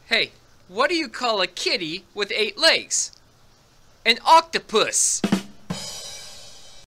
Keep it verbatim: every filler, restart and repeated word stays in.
Hey, what do you call a kitty with eight legs? An octopus!